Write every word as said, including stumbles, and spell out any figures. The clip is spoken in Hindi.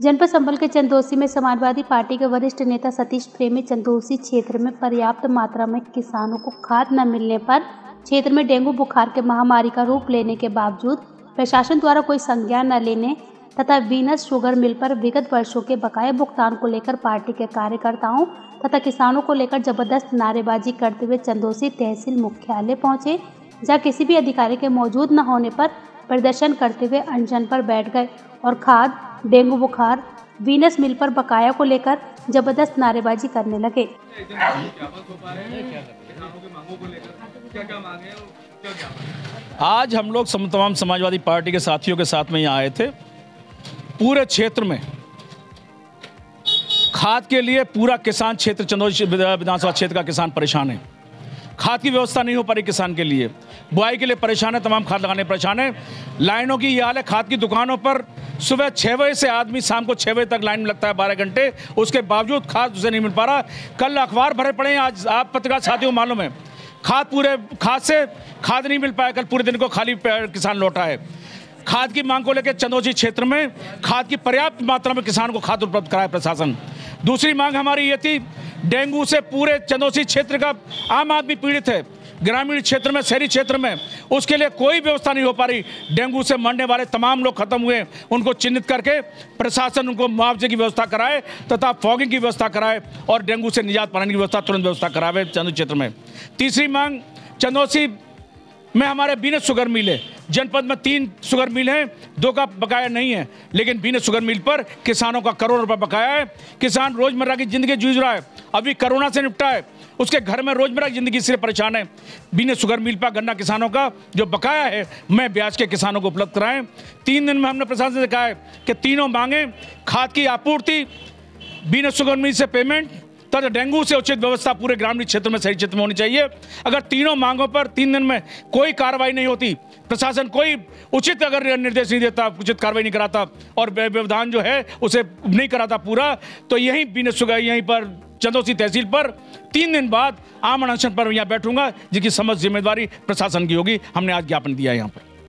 जनपद संभल के चंदौसी में समाजवादी पार्टी के वरिष्ठ नेता सतीश प्रेमी चंदौसी क्षेत्र में पर्याप्त मात्रा में किसानों को खाद न मिलने पर क्षेत्र में डेंगू बुखार के महामारी का रूप लेने के बावजूद प्रशासन द्वारा कोई संज्ञान न लेने तथा वीनस शुगर मिल पर विगत वर्षों के बकाये भुगतान को लेकर पार्टी के कार्यकर्ताओं तथा किसानों को लेकर जबरदस्त नारेबाजी करते हुए चंदौसी तहसील मुख्यालय पहुंचे, जहां किसी भी अधिकारी के मौजूद न होने पर प्रदर्शन करते हुए अनशन पर बैठ गए और खाद, डेंगू बुखार, वीनस मिल पर बकाया को लेकर जबरदस्त नारेबाजी करने लगे। आज हम लोग तमाम समाजवादी पार्टी के साथियों के साथ में यहाँ आए थे। पूरे क्षेत्र में खाद के लिए पूरा किसान क्षेत्र चंदौसी विधानसभा क्षेत्र का किसान परेशान है। खाद की व्यवस्था नहीं हो पा रही किसान के लिए, बुआई के लिए परेशान है, तमाम खाद लगाने परेशान है। लाइनों की ये हाल है, खाद की दुकानों पर सुबह छः बजे से आदमी शाम को छः बजे तक लाइन में लगता है, बारह घंटे, उसके बावजूद खाद उसे नहीं मिल पा रहा। कल अखबार भरे पड़े हैं, आज आप पत्रकार साथियों को मालूम है, खाद पूरे खाद से खाद नहीं मिल पाया। कल पूरे दिन को खाली किसान लौटा है। खाद की मांग को लेकर चंदौसी क्षेत्र में खाद की पर्याप्त मात्रा में किसान को खाद उपलब्ध कराए प्रशासन। दूसरी मांग हमारी ये थी, डेंगू से पूरे चंदौसी क्षेत्र का आम आदमी पीड़ित है, ग्रामीण क्षेत्र में, शहरी क्षेत्र में, उसके लिए कोई व्यवस्था नहीं हो पा रही। डेंगू से मरने वाले तमाम लोग खत्म हुए, उनको चिन्हित करके प्रशासन उनको मुआवजे की व्यवस्था कराए तथा फॉगिंग की व्यवस्था कराए और डेंगू से निजात पाने की व्यवस्था तुरंत व्यवस्था करावे चंदौसी क्षेत्र में। तीसरी मांग, चंदौसी में हमारे बीनस शुगर मिल है, जनपद में तीन शुगर मिल हैं, दो का बकाया नहीं है, लेकिन बीनस शुगर मिल पर किसानों का करोड़ रुपए बकाया है। किसान रोजमर्रा की जिंदगी जूझ रहा है, अभी कोरोना से निपटा है, उसके घर में रोजमर्रा की जिंदगी से परेशान है। बीनस शुगर मिल पर गन्ना किसानों का जो बकाया है, मैं ब्याज के किसानों को उपलब्ध कराएं। तीन दिन में हमने प्रशासन से कहा है कि तीनों मांगे, खाद की आपूर्ति, बीनस शुगर मिल से पेमेंट तथा डेंगू से उचित व्यवस्था पूरे ग्रामीण क्षेत्र में, शहरी क्षेत्र में होनी चाहिए। अगर तीनों मांगों पर तीन दिन में कोई कार्रवाई नहीं होती, प्रशासन कोई उचित अगर निर्देश नहीं देता, उचित कार्रवाई नहीं कराता और व्यवधान जो है उसे नहीं कराता पूरा, तो यहीं बीनस शुगर यहीं पर चंदौसी तहसील पर तीन दिन बाद आम अनशन पर यहाँ बैठूंगा, जिसकी समस्त जिम्मेदारी प्रशासन की होगी। हमने आज ज्ञापन दिया है यहाँ पर।